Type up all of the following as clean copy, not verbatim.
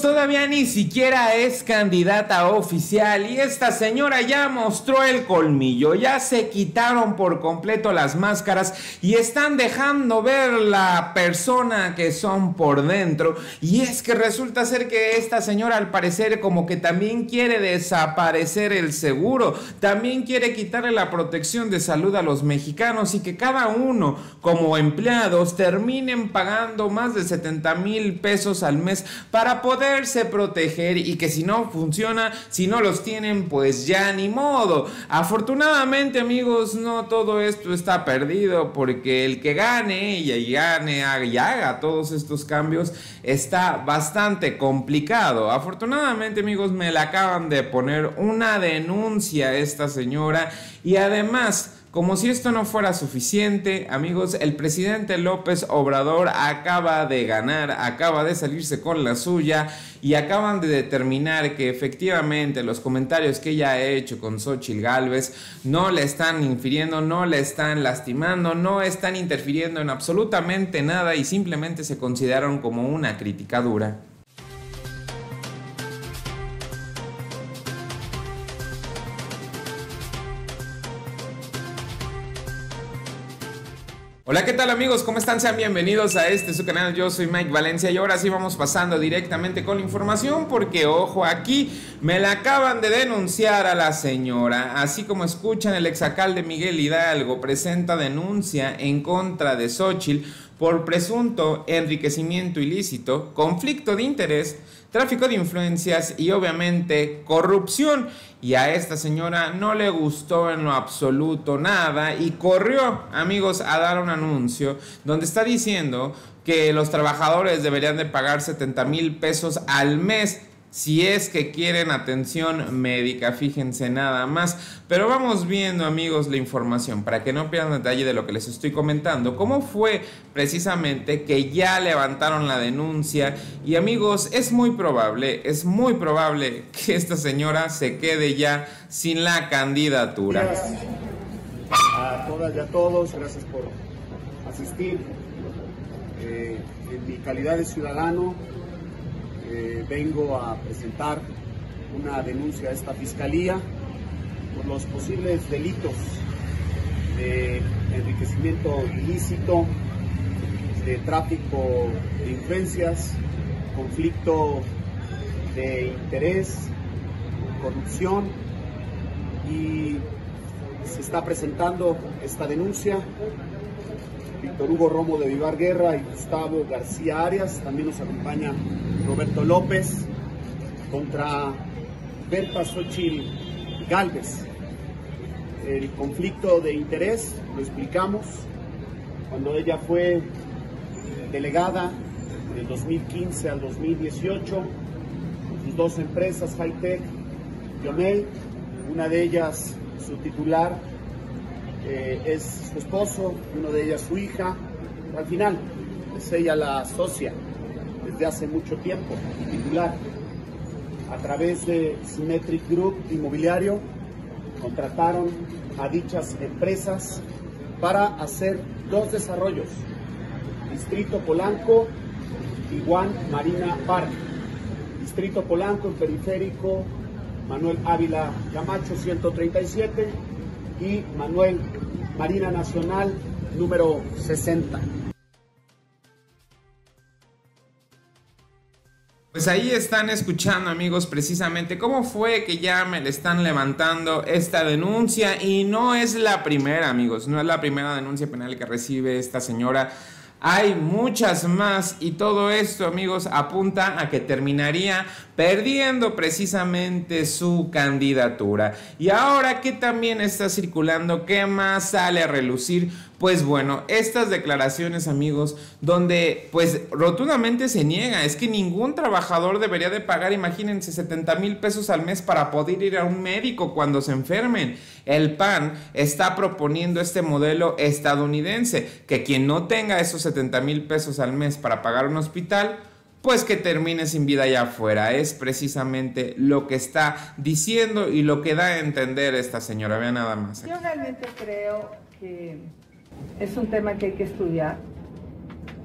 todavía ni siquiera es candidata oficial y esta señora ya mostró el colmillo, ya se quitaron por completo las máscaras y están dejando ver la persona que son por dentro. Y es que resulta ser que esta señora al parecer como que también quiere desaparecer el seguro, también quiere quitarle la protección de salud a los mexicanos y que cada uno como empleados terminen pagando más de 70,000 pesos al mes para poderse proteger y que si no funciona, si no los tienen, pues ya ni modo. Afortunadamente, amigos, no todo esto está perdido porque el que gane y haga todos estos cambios está bastante complicado. Afortunadamente, amigos, me la acaban de poner una denuncia a esta señora y además, como si esto no fuera suficiente, amigos, el presidente López Obrador acaba de ganar, acaba de salirse con la suya y acaban de determinar que efectivamente los comentarios que ella ha hecho con Xóchitl Gálvez no le están infiriendo, no le están lastimando, no están interfiriendo en absolutamente nada y simplemente se consideraron como una crítica dura. Hola, ¿qué tal amigos? ¿Cómo están? Sean bienvenidos a su canal. Yo soy Mike Valencia y ahora sí vamos pasando directamente con la información porque, ojo, aquí me la acaban de denunciar a la señora. Así como escuchan, el exalcalde Miguel Hidalgo presenta denuncia en contra de Xóchitl por presunto enriquecimiento ilícito, conflicto de interés, tráfico de influencias y obviamente corrupción. Y a esta señora no le gustó en lo absoluto nada y corrió, amigos, a dar un anuncio donde está diciendo que los trabajadores deberían de pagar 70,000 pesos al mes si es que quieren atención médica, fíjense nada más. Pero vamos viendo, amigos, la información para que no pierdan detalle de lo que les estoy comentando. Cómo fue precisamente que ya levantaron la denuncia. Y amigos, es muy probable que esta señora se quede ya sin la candidatura. Gracias a todas y a todos, gracias por asistir. En mi calidad de ciudadano, vengo a presentar una denuncia a esta fiscalía por los posibles delitos de enriquecimiento ilícito, de tráfico de influencias, conflicto de interés, corrupción, y se está presentando esta denuncia. Víctor Hugo Romo de Vivar Guerra y Gustavo García Arias, también nos acompaña Roberto López, contra Berta Xóchitl Gálvez. El conflicto de interés lo explicamos cuando ella fue delegada del 2015 al 2018, con sus dos empresas, Hightech y Omey. Una de ellas, su titular, es su esposo, uno de ellas su hija. Al final es ella la socia desde hace mucho tiempo, titular. A través de Symmetric Group Inmobiliario contrataron a dichas empresas para hacer dos desarrollos: Distrito Polanco y One Marina Park. Distrito Polanco en Periférico Manuel Ávila Camacho 137 y Marina Nacional número 60. Pues ahí están escuchando, amigos, precisamente cómo fue que ya me le están levantando esta denuncia. Y no es la primera, amigos, no es la primera denuncia penal que recibe esta señora. Hay muchas más y todo esto, amigos, apunta a que terminaría perdiendo precisamente su candidatura. Y ahora que también está circulando, ¿qué más sale a relucir? Pues bueno, estas declaraciones, amigos, donde pues rotundamente se niega, es que ningún trabajador debería de pagar, imagínense, 70,000 pesos al mes para poder ir a un médico cuando se enfermen. El PAN está proponiendo este modelo estadounidense, que quien no tenga esos 70,000 pesos al mes para pagar un hospital, pues que termine sin vida allá afuera. Es precisamente lo que está diciendo y lo que da a entender esta señora. Vean nada más aquí. Yo realmente creo que es un tema que hay que estudiar.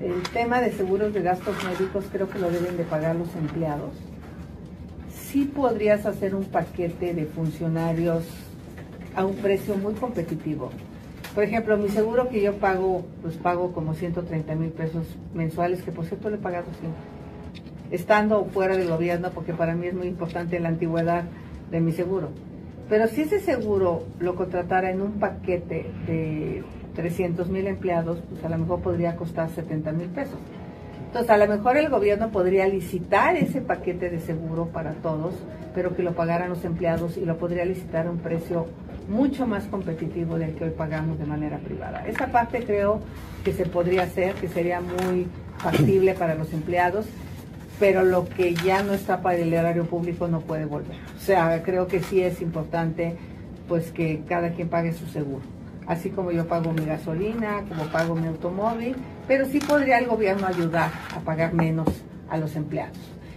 El tema de seguros de gastos médicos creo que lo deben de pagar los empleados. Sí podrías hacer un paquete de funcionarios a un precio muy competitivo. Por ejemplo, mi seguro que yo pago, pues pago como 130,000 pesos mensuales, que por cierto le he pagado siempre, estando fuera del gobierno, porque para mí es muy importante la antigüedad de mi seguro. Pero si ese seguro lo contratara en un paquete de 300,000 empleados, pues a lo mejor podría costar 70,000 pesos. Entonces, a lo mejor el gobierno podría licitar ese paquete de seguro para todos, pero que lo pagaran los empleados, y lo podría licitar a un precio mucho más competitivo del que hoy pagamos de manera privada. Esa parte creo que se podría hacer, que sería muy factible para los empleados, pero lo que ya no está para el erario público no puede volver. O sea, creo que sí es importante pues que cada quien pague su seguro. Así como yo pago mi gasolina, como pago mi automóvil, pero sí podría el gobierno ayudar a pagar menos a los empleados.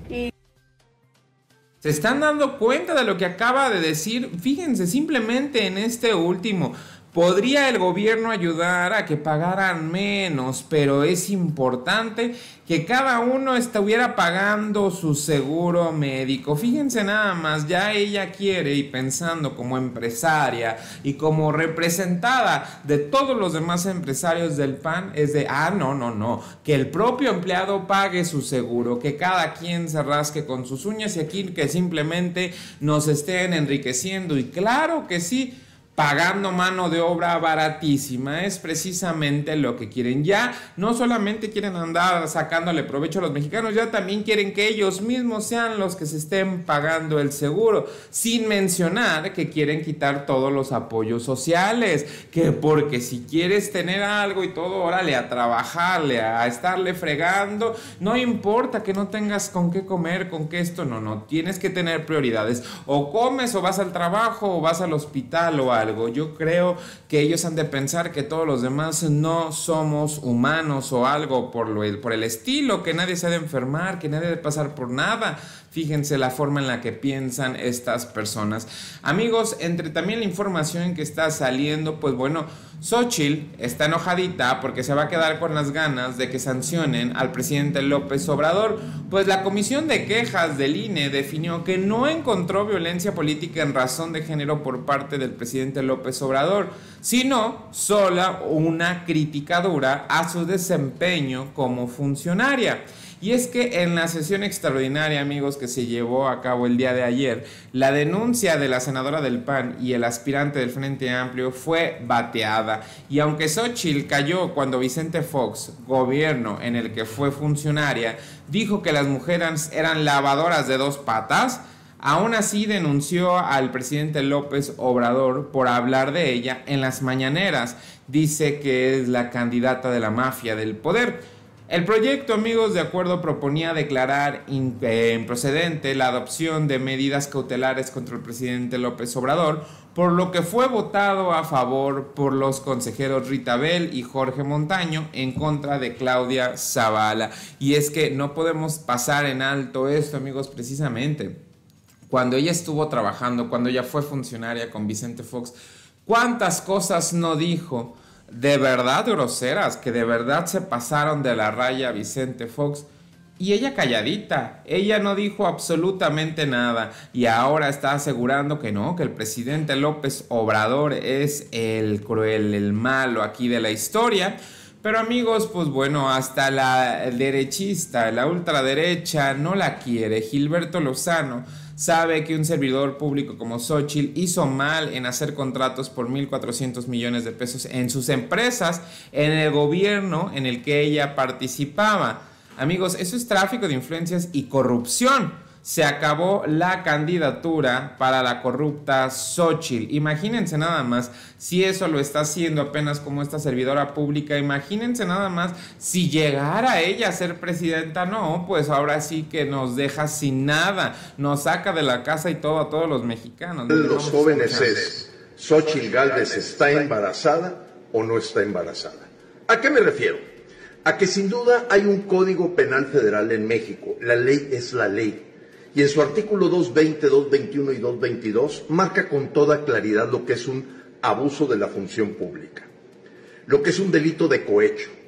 ¿Se están dando cuenta de lo que acaba de decir? Fíjense, simplemente en este último, podría el gobierno ayudar a que pagaran menos, pero es importante que cada uno estuviera pagando su seguro médico. Fíjense nada más, ya ella quiere, y pensando como empresaria y como representada de todos los demás empresarios del PAN, es de, no, que el propio empleado pague su seguro, que cada quien se rasque con sus uñas, y aquí que simplemente nos estén enriqueciendo. Y claro que sí, pagando mano de obra baratísima, es precisamente lo que quieren. Ya no solamente quieren andar sacándole provecho a los mexicanos, ya también quieren que ellos mismos sean los que se estén pagando el seguro, sin mencionar que quieren quitar todos los apoyos sociales, que porque si quieres tener algo y todo, órale, a trabajarle, a estarle fregando, no importa que no tengas con qué comer, con qué esto, no, tienes que tener prioridades, o comes, o vas al trabajo, o vas al hospital, o algo. Yo creo que ellos han de pensar que todos los demás no somos humanos o algo por el estilo, que nadie se ha de enfermar, que nadie ha de pasar por nada. Fíjense la forma en la que piensan estas personas. Amigos, entre también la información que está saliendo, pues bueno, Xóchitl está enojadita porque se va a quedar con las ganas de que sancionen al presidente López Obrador, pues la Comisión de Quejas del INE definió que no encontró violencia política en razón de género por parte del presidente López Obrador, sino sola una crítica dura a su desempeño como funcionaria. Y es que en la sesión extraordinaria, amigos, que se llevó a cabo el día de ayer, la denuncia de la senadora del PAN y el aspirante del Frente Amplio fue bateada. Y aunque Xóchitl cayó cuando Vicente Fox, gobierno en el que fue funcionaria, dijo que las mujeres eran lavadoras de dos patas, aún así denunció al presidente López Obrador por hablar de ella en las mañaneras. Dice que es la candidata de la mafia del poder. El proyecto, amigos, de acuerdo proponía declarar improcedente la adopción de medidas cautelares contra el presidente López Obrador, por lo que fue votado a favor por los consejeros Rita Bell y Jorge Montaño en contra de Claudia Zavala. Y es que no podemos pasar en alto esto, amigos, precisamente. Cuando ella estuvo trabajando, cuando ella fue funcionaria con Vicente Fox, ¿cuántas cosas no dijo? De verdad groseras, que de verdad se pasaron de la raya Vicente Fox, y ella calladita, ella no dijo absolutamente nada, y ahora está asegurando que no, que el presidente López Obrador es el cruel, el malo aquí de la historia. Pero amigos, pues bueno, hasta la derechista, la ultraderecha no la quiere. Gilberto Lozano sabe que un servidor público como Xóchitl hizo mal en hacer contratos por 1,400 millones de pesos en sus empresas, en el gobierno en el que ella participaba. Amigos, eso es tráfico de influencias y corrupción. Se acabó la candidatura para la corrupta Xóchitl. Imagínense nada más si eso lo está haciendo apenas como esta servidora pública. Imagínense nada más si llegara ella a ser presidenta. No, pues ahora sí que nos deja sin nada. Nos saca de la casa y todo a todos los mexicanos. Los jóvenes es, ¿Xóchitl Gálvez está embarazada o no está embarazada? ¿A qué me refiero? A que sin duda hay un Código Penal Federal en México. La ley es la ley. Y en su artículo 220, 221 y 222 marca con toda claridad lo que es un abuso de la función pública, lo que es un delito de cohecho,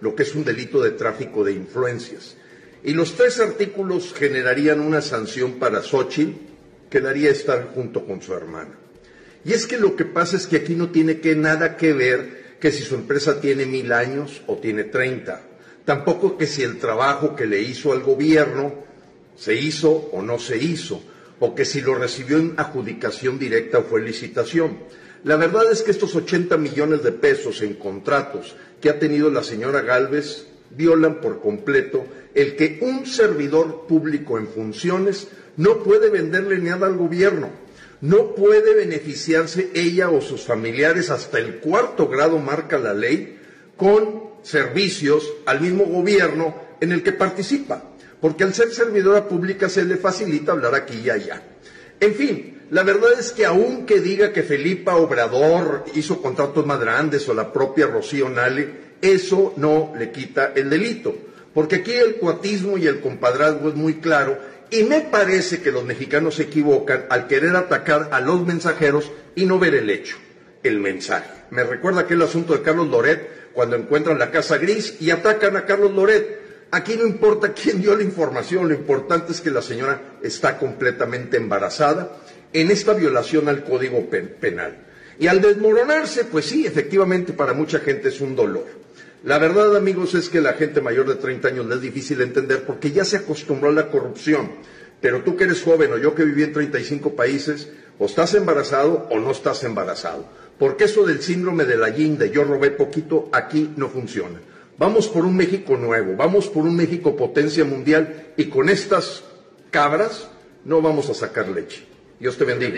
lo que es un delito de tráfico de influencias. Y los 3 artículos generarían una sanción para Xóchitl, que daría estar junto con su hermana. Y es que lo que pasa es que aquí no tiene nada que ver que si su empresa tiene 1000 años o tiene 30. Tampoco que si el trabajo que le hizo al gobierno se hizo o no se hizo, o que si lo recibió en adjudicación directa o fue licitación. La verdad es que estos 80 millones de pesos en contratos que ha tenido la señora Gálvez violan por completo el que un servidor público en funciones no puede venderle nada al gobierno, no puede beneficiarse ella o sus familiares, hasta el 4º grado marca la ley, con servicios al mismo gobierno en el que participa, porque al ser servidora pública se le facilita hablar aquí y allá. En fin, la verdad es que aunque diga que Felipa Obrador hizo contratos más grandes o la propia Rocío Nale, eso no le quita el delito, porque aquí el cuatismo y el compadrazgo es muy claro, y me parece que los mexicanos se equivocan al querer atacar a los mensajeros y no ver el hecho, el mensaje. Me recuerda aquel asunto de Carlos Loret, cuando encuentran la casa gris y atacan a Carlos Loret. Aquí no importa quién dio la información, lo importante es que la señora está completamente embarazada en esta violación al Código Penal. Y al desmoronarse, pues sí, efectivamente para mucha gente es un dolor. La verdad, amigos, es que la gente mayor de 30 años le es difícil entender porque ya se acostumbró a la corrupción. Pero tú que eres joven o yo que viví en 35 países, o estás embarazado o no estás embarazado. Porque eso del síndrome de la guinda, yo robé poquito, aquí no funciona. Vamos por un México nuevo, vamos por un México potencia mundial y con estas cabras no vamos a sacar leche. Dios te bendiga.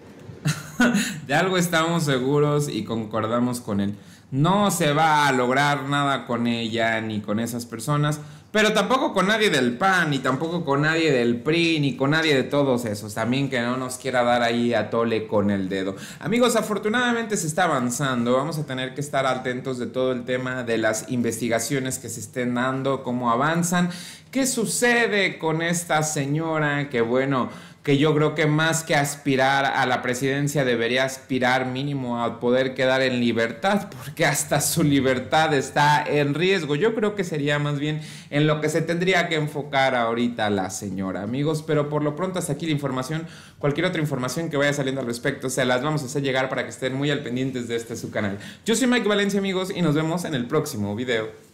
De algo estamos seguros y concordamos con él. No se va a lograr nada con ella ni con esas personas, pero tampoco con nadie del PAN, ni tampoco con nadie del PRI, ni con nadie de todos esos. También que no nos quiera dar ahí a tole con el dedo. Amigos, afortunadamente se está avanzando. Vamos a tener que estar atentos de todo el tema de las investigaciones que se estén dando, cómo avanzan, qué sucede con esta señora que bueno, que yo creo que más que aspirar a la presidencia debería aspirar mínimo a poder quedar en libertad, porque hasta su libertad está en riesgo. Yo creo que sería más bien en lo que se tendría que enfocar ahorita la señora, amigos, pero por lo pronto hasta aquí la información. Cualquier otra información que vaya saliendo al respecto se las vamos a hacer llegar para que estén muy al pendientes de su canal. Yo soy Mike Valencia, amigos, y nos vemos en el próximo video.